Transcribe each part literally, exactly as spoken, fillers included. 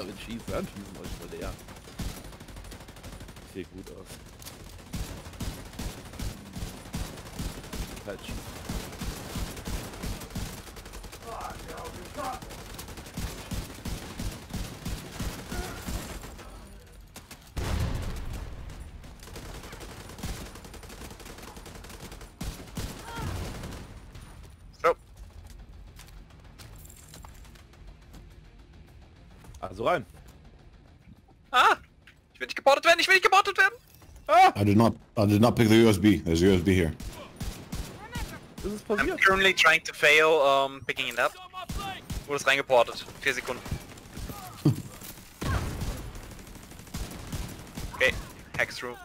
wenn schießen, dann schießen wir euch mal leer. Sieht gut aus. Halt schießen. Also rein. Ah! Ich will nicht geportet werden, ich will nicht geportet werden! Ah! I did not, I did not pick the U S B. There's a U S B here. Was ist I'm passiert? currently trying to fail um, picking it up. Wurde es reingeportet. Vier Sekunden. Okay, hack through.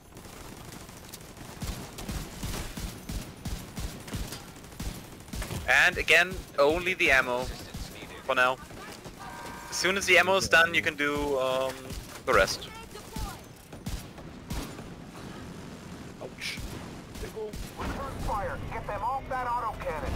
And again, only the ammo. For now. As soon as the ammo is done, you can do um, the rest. Ouch. Return fire. Get them off that autocannon.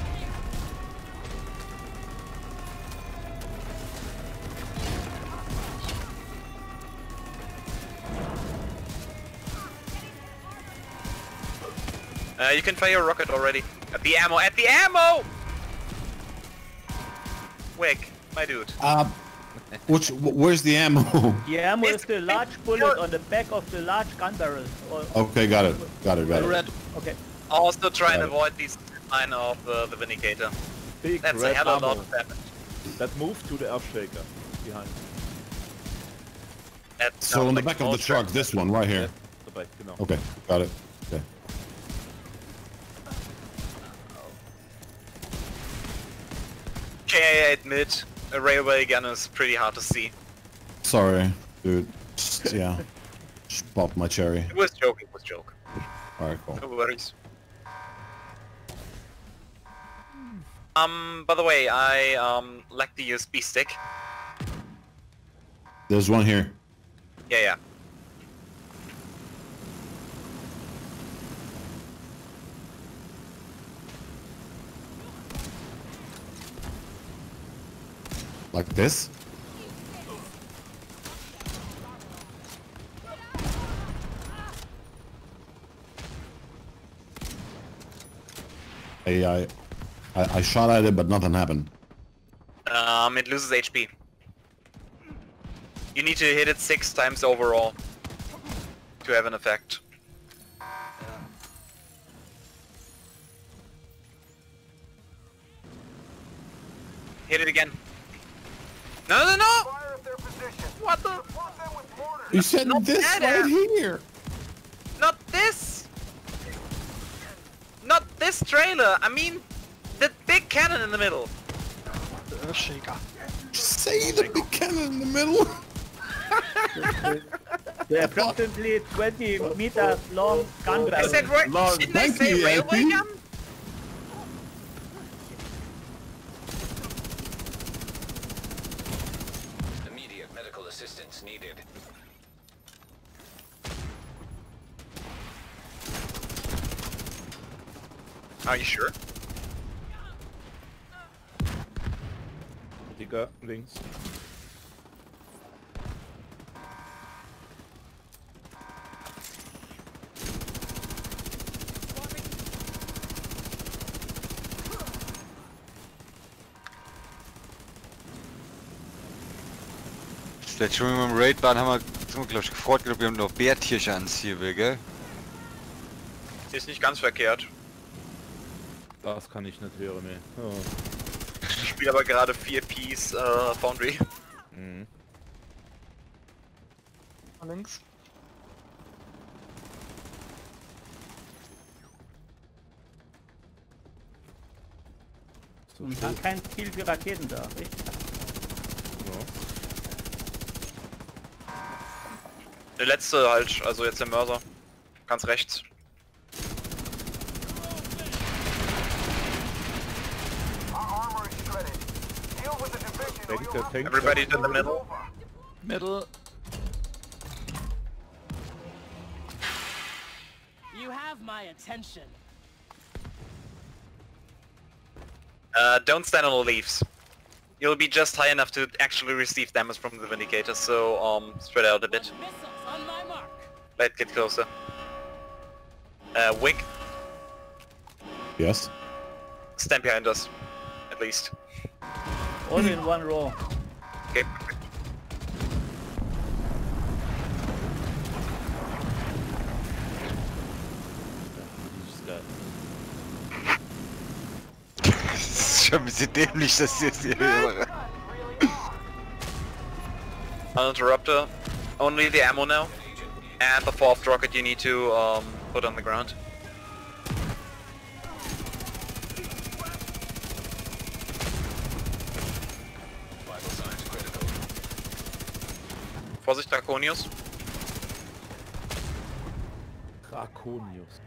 Uh, you can fire a rocket already. At the ammo, at the ammo! Wick, my dude. Uh, which, where's the ammo? The ammo It's- is the large bullet on the back of the large gun barrel. Or, Okay, got it. Got it, got it. Red, okay. Also try and Right. avoid these line of uh, the Vindicator. big That's a red hell of a lot ammo. of damage. That moved to the earth shaker behind. That So sounds on the like back of the most truck, this one right here. Dabei, genau. Okay, got it. Okay. Okay, I admit, a railway gun is pretty hard to see. Sorry, dude. Just, yeah. Just popped my cherry. It was joke, it was joke. Alright, cool. No worries. Um, by the way, I um lacked the U S B stick. There's one here. Yeah, yeah. Like this? I, I, I I shot at it, but nothing happened. Um, it loses H P. You need to hit it six times overall to have an effect. Hit it again. No, no, no! Fire at their position. What the? Plug them with mortars. You said Not this that right ass. here. Not this! Not this trailer! I mean, the big cannon in the middle! Just say the big cannon in the middle. The approximately twenty meters long gun I barrel. said right, Long. didn't I Thank say you, railway L P. gun? Immediate medical assistance needed. Are you sure? Digga, links. Letztes Mal, wenn wir im Raid waren, haben wir, sind wir glaube ich gefragt, ob wir noch Bärtierchen anziehen will, gell? Ist nicht ganz verkehrt. Das kann ich nicht hören mehr. Oh. Ich spiele aber gerade vier Piece äh, Foundry. Mhm. Links. So Und still. dann kein Ziel für Raketen da, richtig? Ja. Der letzte halt, also jetzt der Mörser. Ganz rechts. Our armor is shredded. Deal with the division or Denk you'll der have Tank. Everybody to the middle. Metal. You have my attention. Uh, don't stand on the leaves. You'll You'll be just high enough to actually receive damage from the Vindicator, so um, spread out a bit. Missiles on my mark. Let's get closer. Uh, Wick, Yes. stand behind us, at least. All in one row. Okay. Das ist geil. Das ist schon ein bisschen dämlich, dass jetzt hier höre. Uninterrupter. Only the ammo now. And the fourth rocket you need to um, put on the ground. Vital signs critical. Vorsicht, Draconius. Draconius.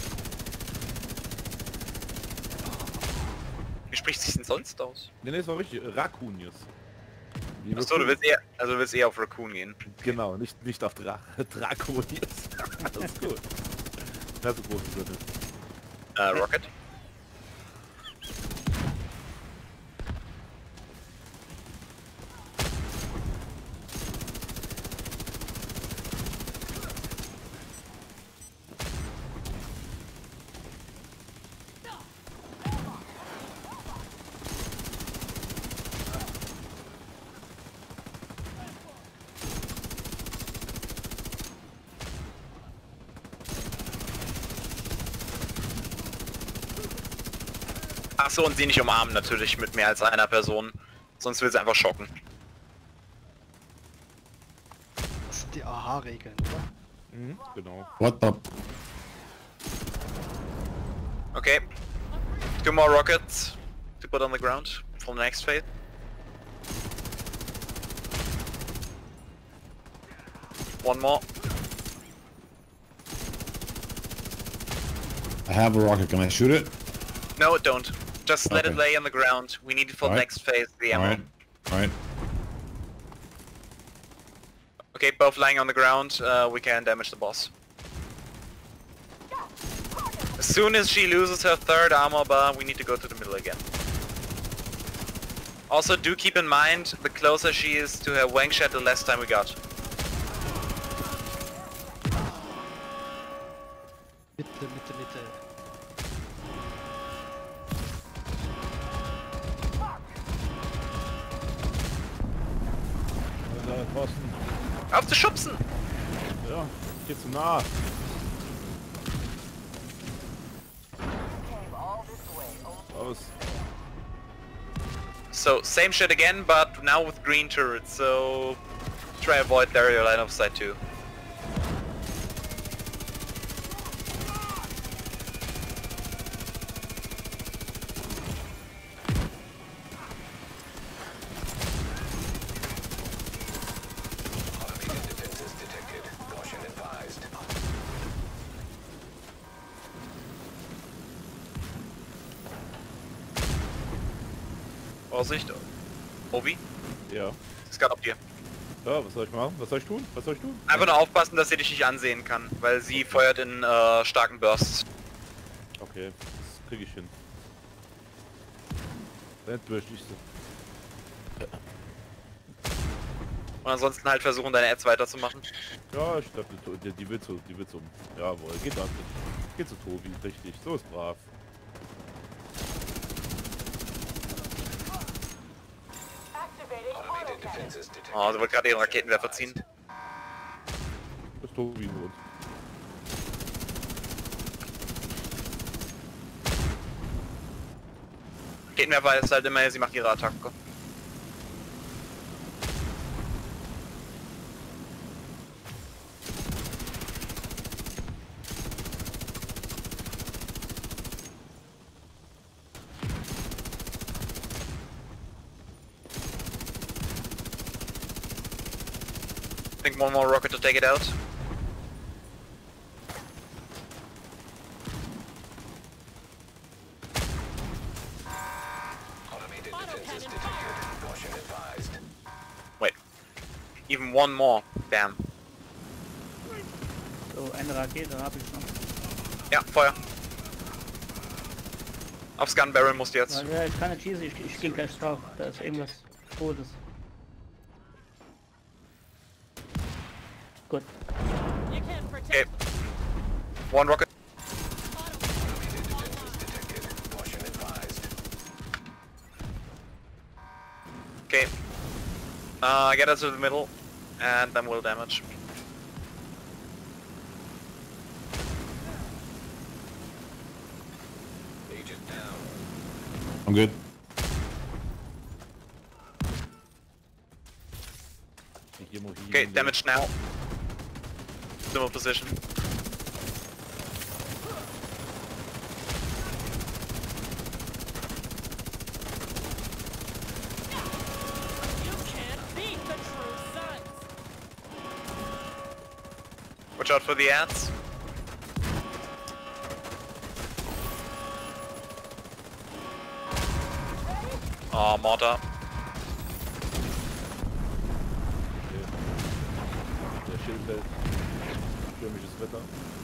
Wie spricht sich denn sonst aus? Ne, ne, das war richtig. Racunius. Wie Achso, du Raccoon. willst eher, also du willst eher auf Raccoon gehen. Genau, nicht, nicht auf Dra Draconius. Das ist gut. Das ist große Sinne. Äh, Rocket. Achso, und sie nicht umarmen natürlich mit mehr als einer Person. Sonst will sie einfach schocken. Das sind die A H-Regeln, oder? Mhm, genau. What the? Okay. Two more rockets to put on the ground for the next phase. One more. I have a rocket. Can I shoot it? No, don't. Just let it Okay. lay on the ground. We need it for the Alright. next phase, the ammo. Alright. Alright. Okay, both lying on the ground, uh, we can damage the boss. As soon as she loses her third armor bar, we need to go to the middle again. Also, do keep in mind, the closer she is to her wang shot, the less time we got. Mitte, Mitte, Mitte. Da draußen. Auf zu schubsen! Ja, geht zu nah. Aus. So, same shit again, but now with green turrets, so try avoid their line of sight too. Automated defenses detected. Caution advised. Vorsicht. Ovi, Ja. ist gerade auf dir. Ja, was soll ich machen? Was soll ich tun? Was soll ich tun? Einfach nur aufpassen, dass sie dich nicht ansehen kann, weil sie feuert in äh, starken Bursts. Okay, das krieg ich hin. Dann möchte ich so. Und ansonsten halt versuchen, deine Ads weiterzumachen. Ja, ich dachte, die, die will zu, die will zum. Jawohl, geht ab. Geht zu Tobi, richtig. So ist brav. Automated defenses detected. Oh, sie wollte gerade ihren Raketenwerfer ziehen. Das ist Tobi gut. Raketenwerfer ist halt immer, sie macht ihre Attacke. I think one more rocket to take it out. Automated defenses detected. Caution advised. Wait. Even one more. Damn. So, eine Rakete habe ich noch. Ja, Feuer. Aufs Gun Barrel musst du jetzt. Ja, ich kann nicht schießen, ich, ich gehe gleich drauf. Da ist irgendwas. Todes. Gut. You can't protect. Okay. One rocket. Caution advised. Okay. Uh, get us to the middle, and then we'll damage. Agent down. I'm good. Hier muss ich Okay, ihn- damage now. Similar position. You can't beat the true sons. Watch out for the ants. Oh, mortar. Der Schild fällt. Stürmisches Wetter.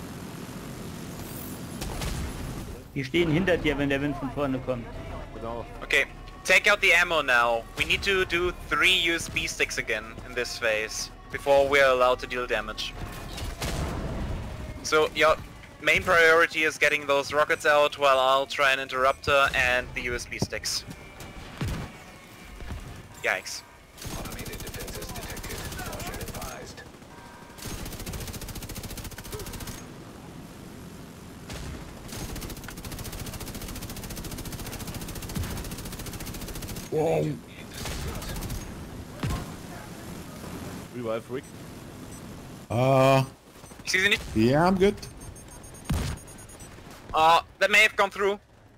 Die stehen hinter dir, wenn der Wind von vorne kommt. Genau. Okay, take out the ammo now. We need to do three U S B sticks again in this phase before we're allowed to deal damage. So your main priority is getting those rockets out while I'll try an interrupter and the U S B sticks. Yikes. Automated defenses detected. Caution advised. Whoa. Revive Rick. Uh, Excuse me? yeah, I'm good. Uh, that may have gone through.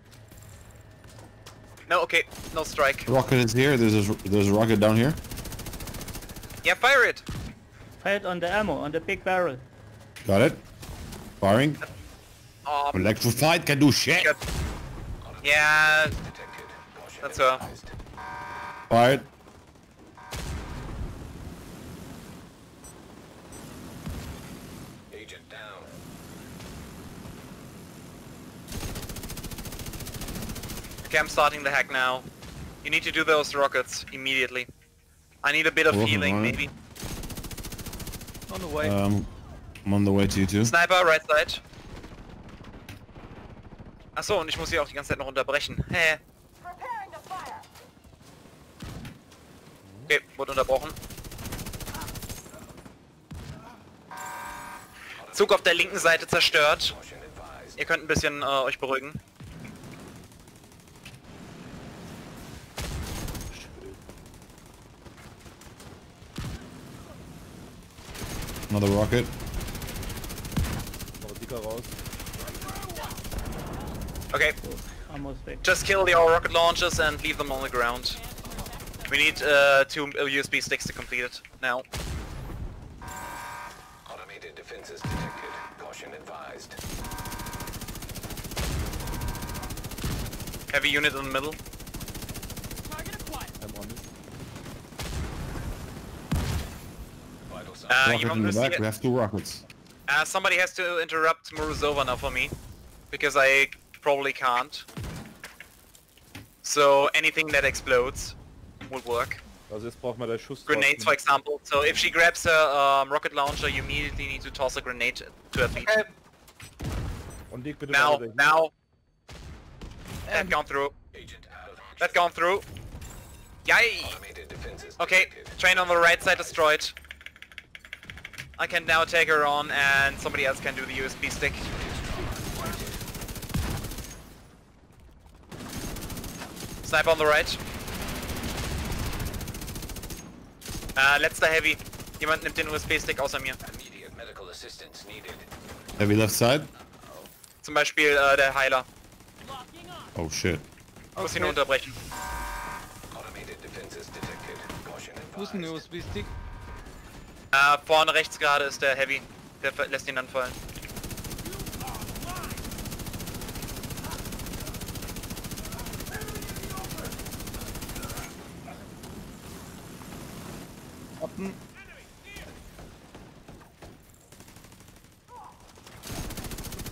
No, okay, no strike. Rocket is here. There's a, there's a rocket down here. Yeah, fire it. Fire it on the ammo, on the big barrel. Got it. Firing. Um, Electrified can do shit. good. Yeah, Detected. Caution that's her. advised. Fired. Agent down. Okay, I'm starting the hack now. You need to do those rockets immediately. I need a bit of Working healing, on it. maybe. On the way. Um, I'm on the way to you too. Sniper, right side. Achso, und ich muss sie auch die ganze Zeit noch unterbrechen. Hä? Preparing to fire. Okay, wurde unterbrochen. Zug auf der linken Seite zerstört. Caution advised. Ihr könnt ein bisschen äh, euch beruhigen. Another rocket. Noch ein Dicker raus. Okay, Ammo's weg. just kill the all rocket launchers and leave them on the ground. We need uh, two U S B sticks to complete it now. Automated defenses detected. Caution advised. Heavy unit in the middle. Target acquired. I'm on it. Vital signs. Uh, Rocket jemand in the müsst back. hier- We have two rockets. Uh, somebody has to interrupt Morozova now for me, because I probably can't. So anything that explodes will work. Also jetzt braucht man der Schuss. Grenades, for example. So if she grabs her um, rocket launcher, you immediately need to toss a grenade to her feet. Und leg bitte Now, mal wieder hin. now. That gone through. Agent out of That gone through. Yay! Automated defenses Okay, detected. train on the right side destroyed. I can now take her on, and somebody else can do the U S B stick. Sniper on the right. Äh, letzter Heavy. Jemand nimmt den U S B-Stick außer mir. Immediate medical assistance needed. Heavy left side. Zum Beispiel äh, der Heiler. Locking on. Oh shit. Ich muss ihn nur unterbrechen. Automated defenses detected. Caution Wo ist ein advised. U S B-Stick? Äh, vorne rechts gerade ist der Heavy. Der ver- lässt ihn dann fallen. Abten.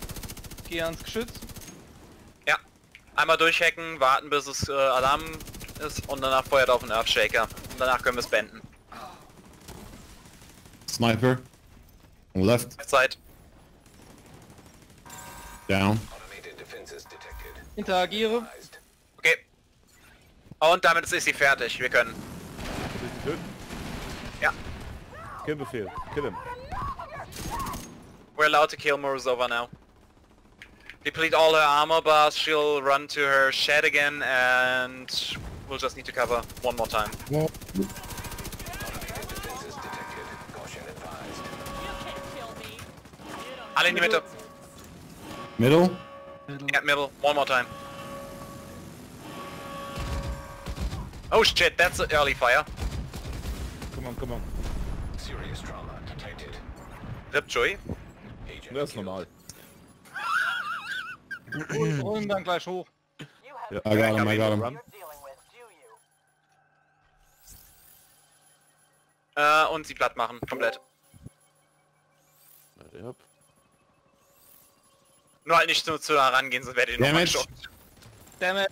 Geh ans Geschütz. Ja. Einmal durchhacken, warten bis es äh, Alarm ist und danach feuert auf den Earthshaker. Und danach können wir es beenden. Sniper. On left. Zeit. Down. Automated defenses detected. Interagiere. Advised. Okay. Und damit ist sie fertig. Wir können. Willst du ihn töten? Ja. Killbefehl. Kill him. We're allowed to kill Morozova now. Deplete all her armor bars, she'll run to her shed again, and we'll just need to cover one more time. Automated defenses detected. Caution advised. You can't kill me. You don't Alle in die Mitte. Middle. Yeah, middle. One more time. Oh shit, that's an early fire. Come on, come on. Serious trauma detected. Rip Joey. Agent Das ist killed. normal. Rollen dann gleich hoch. You have Ja. I got him, I got him. what you're dealing with, do you? Äh, und sie platt machen, komplett. Ja, ja. Nur halt nicht zu, zu nah rangehen, sonst werdet ihr noch Damage. geschossen. Dammit.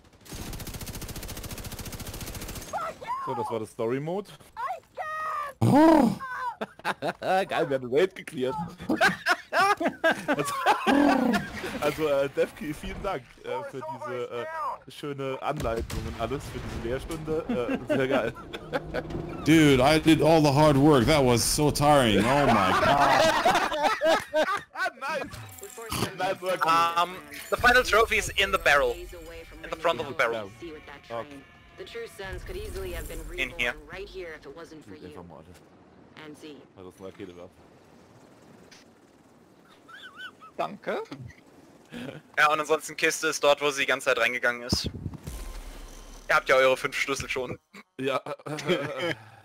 So, das war der Story Mode. Oh. Geil, wir haben den Raid geklärt. also, also äh, Devki, vielen Dank äh, für diese äh, schöne Anleitung und alles, für diese Lehrstunde. Äh, sehr geil. Dude, I did all the hard work. That was so tiring. Oh my god. Ah, nice! Nice work. Um, the final trophy is in the barrel. In the front of the barrel. Okay. The true sons could easily have been In reborn here. right here if it wasn't for you. Einfach mal, And Z. weil das eine Rakete war. Danke. Ja, und ansonsten Kiste ist dort, wo sie die ganze Zeit reingegangen ist. Ihr habt ja eure fünf Schlüssel schon. Ja.